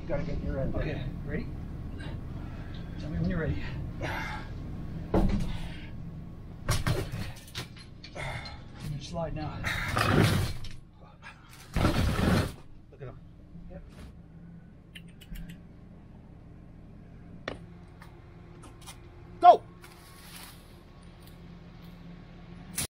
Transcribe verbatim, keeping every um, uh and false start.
got to get your end. Okay, ready? Tell me when you're ready. You slide now.